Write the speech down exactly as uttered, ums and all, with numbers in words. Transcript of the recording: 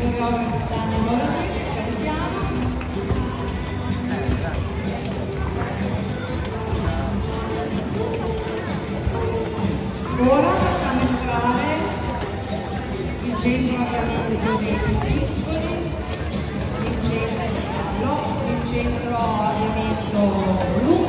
coreografa Dani Moroni, che salutiamo. Ora facciamo entrare il centro avviamento dei più piccoli, il centro, il centro avviamento lungo.